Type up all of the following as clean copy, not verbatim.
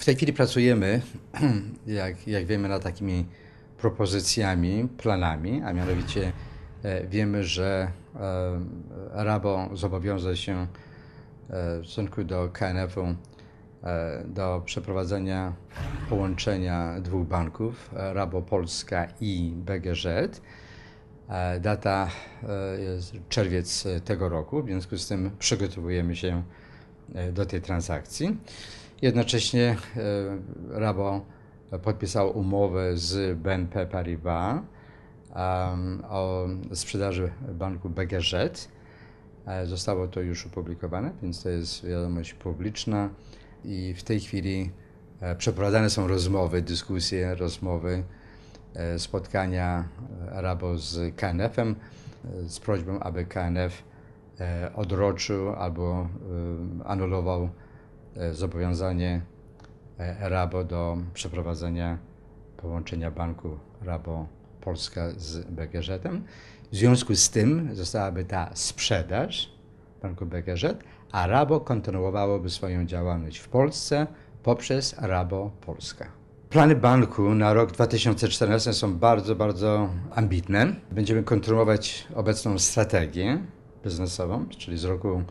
W tej chwili pracujemy, jak wiemy, nad takimi propozycjami, planami, a mianowicie wiemy, że Rabo zobowiązał się w stosunku do KNF-u do przeprowadzenia połączenia dwóch banków, Rabo Polska i BGŻ. Data jest czerwiec tego roku, w związku z tym przygotowujemy się do tej transakcji. Jednocześnie Rabo podpisał umowę z BNP Paribas o sprzedaży banku BGŻ. Zostało to już opublikowane, więc to jest wiadomość publiczna i w tej chwili przeprowadzane są rozmowy, dyskusje, spotkania Rabo z KNF-em z prośbą, aby KNF odroczył albo anulował zobowiązanie Rabo do przeprowadzenia połączenia banku Rabo Polska z BGŻ-em. W związku z tym zostałaby ta sprzedaż banku BGŻ, a Rabo kontynuowałoby swoją działalność w Polsce poprzez Rabo Polska. Plany banku na rok 2014 są bardzo, bardzo ambitne. Będziemy kontynuować obecną strategię biznesową, czyli z roku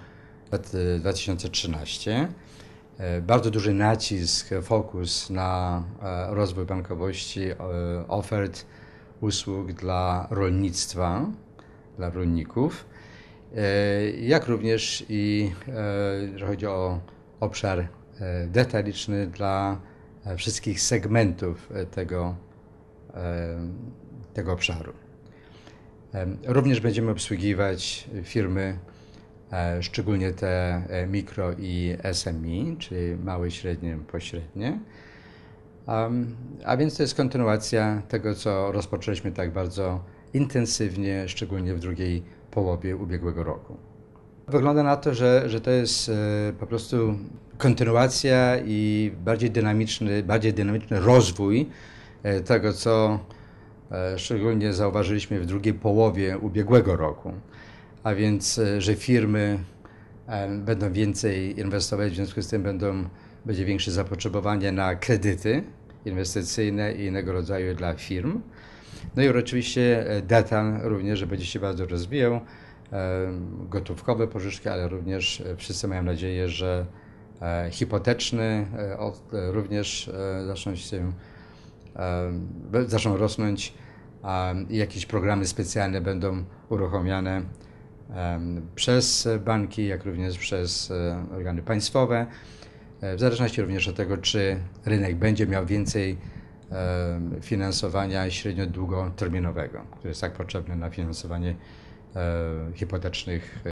2013. Bardzo duży nacisk, fokus na rozwój bankowości, ofert, usług dla rolnictwa, dla rolników, jak również jeżeli chodzi o obszar detaliczny dla wszystkich segmentów tego obszaru. Również będziemy obsługiwać firmy, szczególnie te mikro i SME, czyli małe, średnie, pośrednie. A więc to jest kontynuacja tego, co rozpoczęliśmy tak bardzo intensywnie, szczególnie w drugiej połowie ubiegłego roku. Wygląda na to, że to jest po prostu kontynuacja i bardziej dynamiczny rozwój tego, co szczególnie zauważyliśmy w drugiej połowie ubiegłego roku. A więc, że firmy będą więcej inwestować, w związku z tym będzie większe zapotrzebowanie na kredyty inwestycyjne i innego rodzaju dla firm. No i oczywiście data również, że będzie się bardzo rozwijał, gotówkowe pożyczki, ale również wszyscy mają nadzieję, że hipoteczne również zaczną rosnąć i jakieś programy specjalne będą uruchamiane przez banki, jak również przez organy państwowe, w zależności również od tego, czy rynek będzie miał więcej finansowania średnio-długoterminowego, które jest tak potrzebne na finansowanie hipotecznych